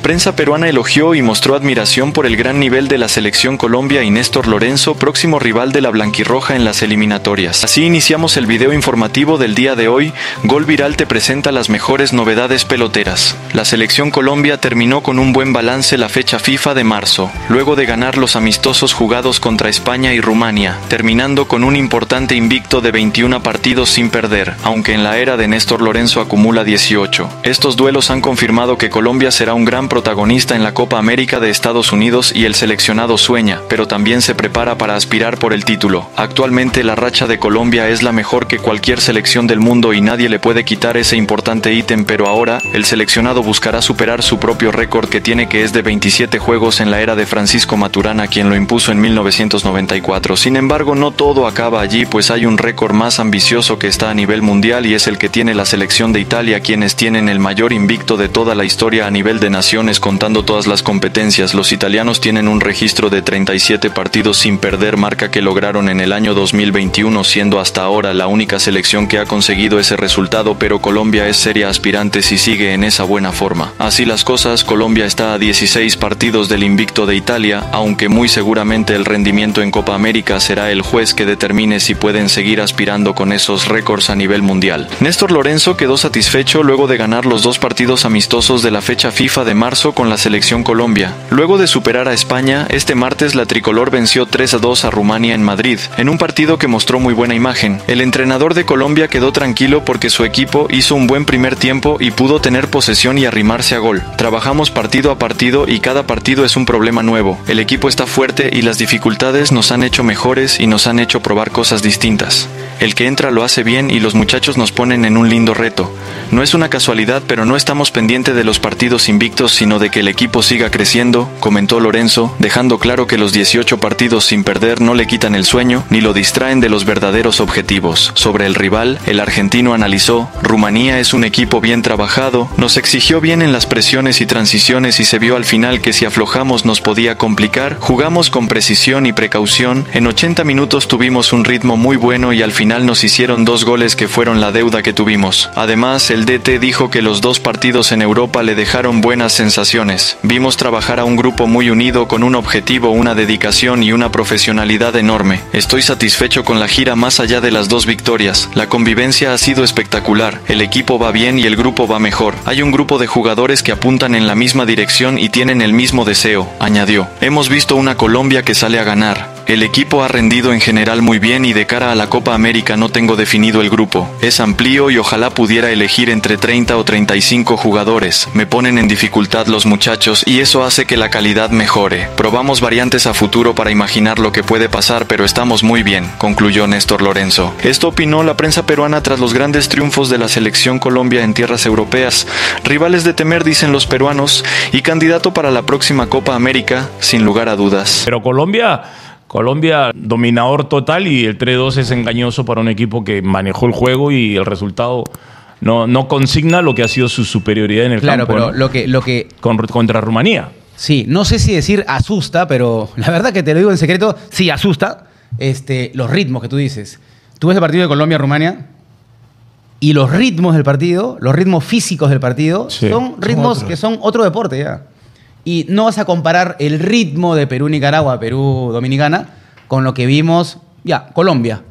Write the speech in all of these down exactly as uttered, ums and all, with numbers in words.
Prensa peruana elogió y mostró admiración por el gran nivel de la selección Colombia y Néstor Lorenzo, próximo rival de la blanquirroja en las eliminatorias. Así iniciamos el video informativo del día de hoy. Gol Viral te presenta las mejores novedades peloteras. La selección Colombia terminó con un buen balance la fecha FIFA de marzo, luego de ganar los amistosos jugados contra España y Rumania, terminando con un importante invicto de veintiún partidos sin perder, aunque en la era de Néstor Lorenzo acumula dieciocho. Estos duelos han confirmado que Colombia será un gran protagonista en la Copa América de Estados Unidos y el seleccionado sueña, pero también se prepara para aspirar por el título. Actualmente la racha de Colombia es la mejor que cualquier selección del mundo y nadie le puede quitar ese importante ítem, pero ahora el seleccionado buscará superar su propio récord que tiene, que es de veintisiete juegos en la era de Francisco Maturana, quien lo impuso en mil novecientos noventa y cuatro. Sin embargo, no todo acaba allí, pues hay un récord más ambicioso que está a nivel mundial y es el que tiene la selección de Italia, quienes tienen el mayor invicto de toda la historia a nivel de nación, contando todas las competencias. Los italianos tienen un registro de treinta y siete partidos sin perder, marca que lograron en el año dos mil veintiuno, siendo hasta ahora la única selección que ha conseguido ese resultado, pero Colombia es seria aspirante si sigue en esa buena forma. Así las cosas, Colombia está a dieciséis partidos del invicto de Italia, aunque muy seguramente el rendimiento en Copa América será el juez que determine si pueden seguir aspirando con esos récords a nivel mundial. Néstor Lorenzo quedó satisfecho luego de ganar los dos partidos amistosos de la fecha FIFA de marzo con la selección Colombia. Luego de superar a España, este martes la tricolor venció tres a dos a Rumania en Madrid, en un partido que mostró muy buena imagen. El entrenador de Colombia quedó tranquilo porque su equipo hizo un buen primer tiempo y pudo tener posesión y arrimarse a gol. Trabajamos partido a partido y cada partido es un problema nuevo. El equipo está fuerte y las dificultades nos han hecho mejores y nos han hecho probar cosas distintas. El que entra lo hace bien y los muchachos nos ponen en un lindo reto. No es una casualidad, pero no estamos pendientes de los partidos invictos, sino de que el equipo siga creciendo, comentó Lorenzo, dejando claro que los dieciocho partidos sin perder no le quitan el sueño ni lo distraen de los verdaderos objetivos. Sobre el rival, el argentino analizó: Rumanía es un equipo bien trabajado, nos exigió bien en las presiones y transiciones y se vio al final que si aflojamos nos podía complicar. Jugamos con precisión y precaución, en ochenta minutos tuvimos un ritmo muy bueno y al final nos hicieron dos goles que fueron la deuda que tuvimos. Además, el D T dijo que los dos partidos en Europa le dejaron buenas sensaciones. Vimos trabajar a un grupo muy unido con un objetivo, una dedicación y una profesionalidad enorme. Estoy satisfecho con la gira más allá de las dos victorias. La convivencia ha sido espectacular. El equipo va bien y el grupo va mejor. Hay un grupo de jugadores que apuntan en la misma dirección y tienen el mismo deseo, añadió. Hemos visto una Colombia que sale a ganar. El equipo ha rendido en general muy bien y de cara a la Copa América no tengo definido el grupo. Es amplio y ojalá pudiera elegir entre treinta o treinta y cinco jugadores. Me ponen en dificultad los muchachos y eso hace que la calidad mejore. Probamos variantes a futuro para imaginar lo que puede pasar, pero estamos muy bien, concluyó Néstor Lorenzo. Esto opinó la prensa peruana tras los grandes triunfos de la selección Colombia en tierras europeas. Rivales de temer, dicen los peruanos, y candidato para la próxima Copa América, sin lugar a dudas. Pero Colombia... Colombia, dominador total, y el tres dos es engañoso para un equipo que manejó el juego y el resultado no, no consigna lo que ha sido su superioridad en el claro, campo. Claro, pero ¿no? lo que... Lo que... Con, contra Rumanía. Sí, no sé si decir asusta, pero la verdad que te lo digo en secreto, sí asusta este, los ritmos que tú dices. Tú ves el partido de Colombia-Rumania y los ritmos del partido, los ritmos físicos del partido, sí, son ritmos son que son otro deporte ya. Y no vas a comparar el ritmo de Perú-Nicaragua, Perú-Dominicana, con lo que vimos, ya, Colombia.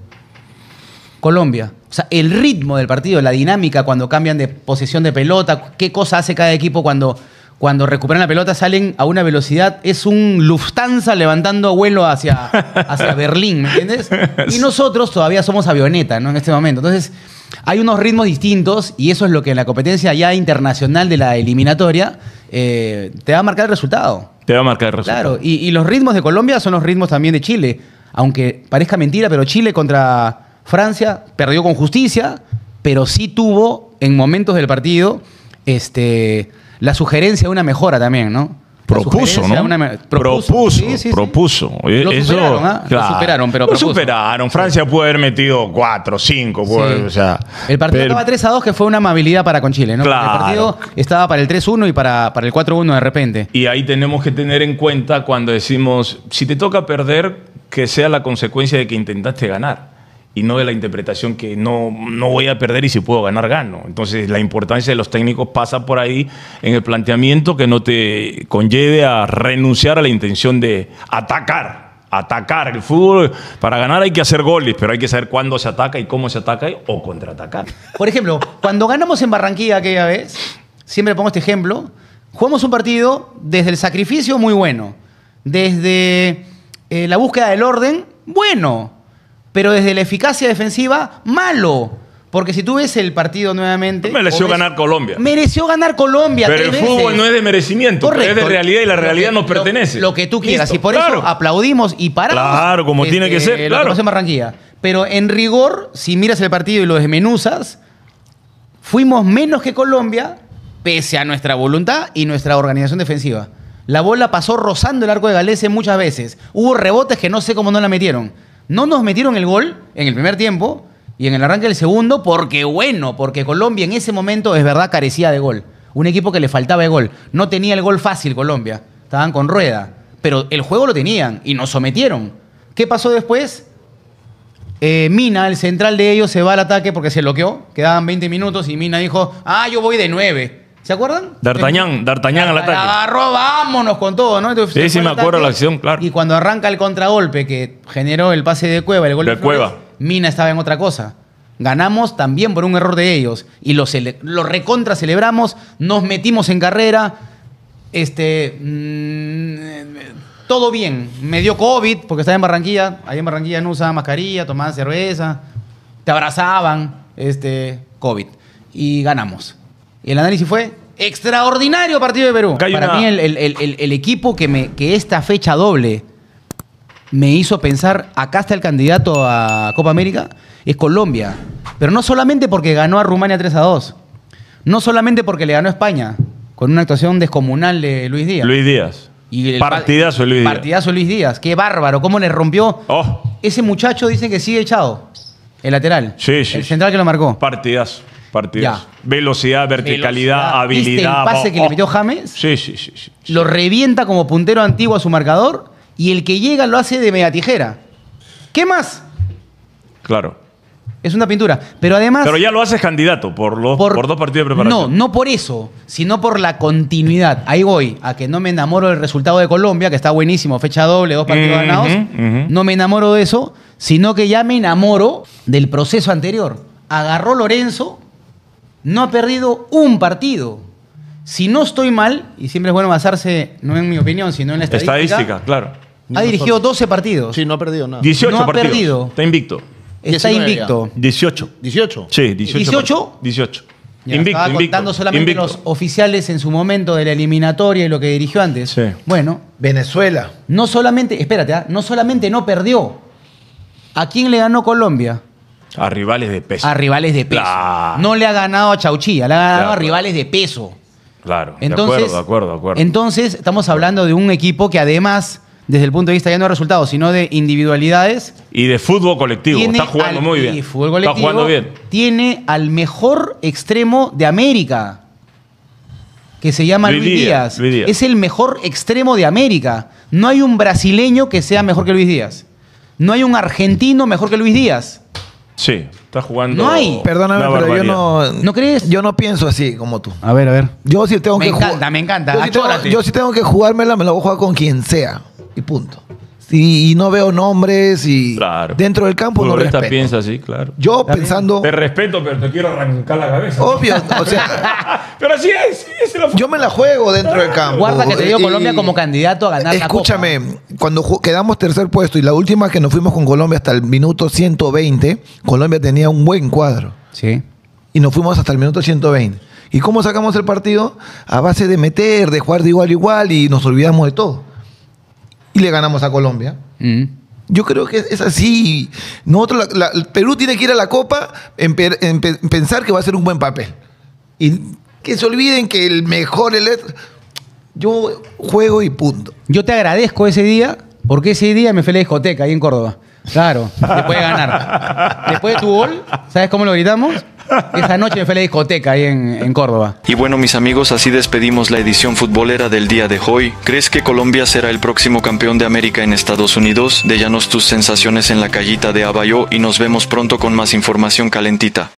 Colombia. O sea, el ritmo del partido, la dinámica cuando cambian de posesión de pelota, qué cosa hace cada equipo cuando, cuando recuperan la pelota, salen a una velocidad, es un Lufthansa levantando vuelo hacia, hacia Berlín, ¿me entiendes? Y nosotros todavía somos avioneta, ¿no? En este momento. Entonces, hay unos ritmos distintos y eso es lo que en la competencia ya internacional de la eliminatoria eh, te va a marcar el resultado. Te va a marcar el resultado. Claro, y, y los ritmos de Colombia son los ritmos también de Chile. Aunque parezca mentira, pero Chile contra Francia perdió con justicia, pero sí tuvo en momentos del partido este, la sugerencia de una mejora también, ¿no? Propuso, ¿no? Una, propuso, propuso. Sí, sí, propuso. Sí. Lo Eso, superaron, ¿eh? Claro, lo superaron, pero lo propuso. superaron. Francia pudo haber metido cuatro, cinco. Sí. O sea, el partido pero... estaba tres a dos, que fue una amabilidad para con Chile, ¿no? Claro. El partido estaba para el tres uno y para, para el cuatro uno de repente. Y ahí tenemos que tener en cuenta cuando decimos, si te toca perder, que sea la consecuencia de que intentaste ganar. y no de la interpretación que no, no voy a perder y si puedo ganar, gano. Entonces, la importancia de los técnicos pasa por ahí en el planteamiento que no te conlleve a renunciar a la intención de atacar. Atacar. El fútbol, para ganar hay que hacer goles, pero hay que saber cuándo se ataca y cómo se ataca o contraatacar. Por ejemplo, cuando ganamos en Barranquilla aquella vez, siempre pongo este ejemplo, jugamos un partido desde el sacrificio muy bueno, desde eh, la búsqueda del orden, bueno, pero desde la eficacia defensiva, malo. Porque si tú ves el partido nuevamente... Mereció ves, ganar Colombia. Mereció ganar Colombia. Pero el tres fútbol veces. no es de merecimiento, Correcto. es de realidad y la realidad que, nos pertenece. Lo, lo que tú quieras. Listo, Y por claro. eso aplaudimos y paramos. Claro, como tiene que ser, Lo claro. que pasó en Barranquilla. Pero en rigor, si miras el partido y lo desmenuzas, fuimos menos que Colombia, pese a nuestra voluntad y nuestra organización defensiva. La bola pasó rozando el arco de Galese muchas veces. Hubo rebotes que no sé cómo no la metieron. No nos metieron el gol en el primer tiempo y en el arranque del segundo porque, bueno, porque Colombia en ese momento, es verdad, carecía de gol. Un equipo que le faltaba de gol. No tenía el gol fácil Colombia. Estaban con rueda. Pero el juego lo tenían y nos sometieron. ¿Qué pasó después? Eh, Mina, el central de ellos, se va al ataque porque se bloqueó. Quedaban veinte minutos y Mina dijo, ah, yo voy de nueve. ¿Se acuerdan? D'Artagnan, D'Artagnan al ataque. Agarró, vámonos con todo, ¿no? Entonces, Sí, se sí fue me al acuerdo ataque, la acción, claro. Y cuando arranca el contragolpe que generó el pase de Cueva, el gol de, De Flores, Cueva. Mina estaba en otra cosa. Ganamos también por un error de ellos. Y lo, cele lo recontra celebramos, nos metimos en carrera. Este. Mmm, todo bien. Me dio COVID porque estaba en Barranquilla. Ahí en Barranquilla no usaban mascarilla, tomaban cerveza, te abrazaban. Este. COVID. Y ganamos. Y el análisis fue extraordinario partido de Perú. Acá hay Para una- mí, el, el- el- el equipo que, me, que esta fecha doble me hizo pensar, acá está el candidato a Copa América, es Colombia. Pero no solamente porque ganó a Rumania tres a dos. No solamente porque le ganó a España, con una actuación descomunal de Luis Díaz. Luis Díaz. Y el Partidazo de Luis Díaz. Partidazo de Luis Díaz. Qué bárbaro, cómo le rompió. Oh, Ese muchacho dicen que sigue echado. El lateral. Sí, sí, El sí. central que lo marcó. partidazo. Partidazo. Ya. Velocidad, verticalidad, Velocidad. habilidad. ¿Viste el pase que oh, le metió James? Sí, sí, sí. sí, sí. Lo revienta como puntero antiguo a su marcador y el que llega lo hace de media tijera. ¿Qué más? Claro. Es una pintura. Pero además... Pero ya lo haces candidato por, los, por, dos partidos de No, preparación. no por eso, sino por la continuidad. Ahí voy, a que no me enamoro del resultado de Colombia, que está buenísimo, fecha doble, dos partidos Ujú, ganados. ujú. No me enamoro de eso, sino que ya me enamoro del proceso anterior. Agarró Lorenzo, no ha perdido un partido. Si no estoy mal, y siempre es bueno basarse, no en mi opinión, sino en la estadística, Estadística, claro. ha dirigido doce partidos. Sí, no ha perdido nada. dieciocho No ha partidos. perdido. Está invicto. Está diecinueve invicto. dieciocho. ¿dieciocho? Sí, dieciocho. ¿dieciocho? partidos. dieciocho. Ya, invicto, estaba invicto. contando solamente invicto. los oficiales en su momento de la eliminatoria y lo que dirigió antes. Sí. Bueno, Venezuela. no solamente, espérate, ¿ah? no solamente no perdió. ¿A quién le ganó Colombia? A rivales de peso. A rivales de peso. Claro. No le ha ganado a Chauchilla, le ha ganado Claro. a rivales de peso. Claro. Entonces, de acuerdo, de acuerdo, de acuerdo. Entonces, estamos hablando de un equipo que además, desde el punto de vista ya no de resultados, sino de individualidades, y de fútbol colectivo. tiene Está jugando al- muy bien. y fútbol colectivo, Está jugando bien. tiene al mejor extremo de América, que se llama Luis Luis, Díaz, Díaz. Luis Díaz. Es el mejor extremo de América. No hay un brasileño que sea mejor que Luis Díaz. No hay un argentino mejor que Luis Díaz. Sí, está jugando. No hay. Perdóname, una pero yo barbaridad. no. ¿No crees? Yo no pienso así como tú. A ver, a ver. Yo sí tengo Me que encanta, jugar. me encanta. Yo sí, tengo, Achórate. yo sí tengo que jugármela, me la voy a jugar con quien sea. Y punto. Sí, y no veo nombres y Claro. dentro del campo no Futbolista respeto. piensa así, claro. Yo Está bien. pensando, Te respeto, pero te quiero arrancar la cabeza. obvio, o sea, Pero así es, sí, es la yo me la juego dentro del campo. Guarda que te digo Y- Colombia como candidato a ganar Escúchame, la Copa. cuando ju- quedamos tercer puesto y la última que nos fuimos con Colombia hasta el minuto ciento veinte, Colombia tenía un buen cuadro. Sí. Y nos fuimos hasta el minuto ciento veinte. ¿Y cómo sacamos el partido? A base de meter, de jugar de igual a igual y nos olvidamos de todo. Y le ganamos a Colombia. Mm. Yo creo que es así. Nosotros, la- la- el Perú tiene que ir a la Copa en, per- en pe- en pensar que va a ser un buen papel. Y que se olviden que el mejor... El, yo juego y punto. Yo te agradezco ese día, porque ese día me fui a la discoteca ahí en Córdoba. Claro, después de ganar. Después de tu gol, ¿sabes cómo lo gritamos? Esa noche me fue a la discoteca ahí en, en Córdoba. Y bueno, mis amigos, así despedimos la edición futbolera del día de hoy. ¿Crees que Colombia será el próximo campeón de América en Estados Unidos? Déjanos tus sensaciones en la cajita de abajo y nos vemos pronto con más información calentita.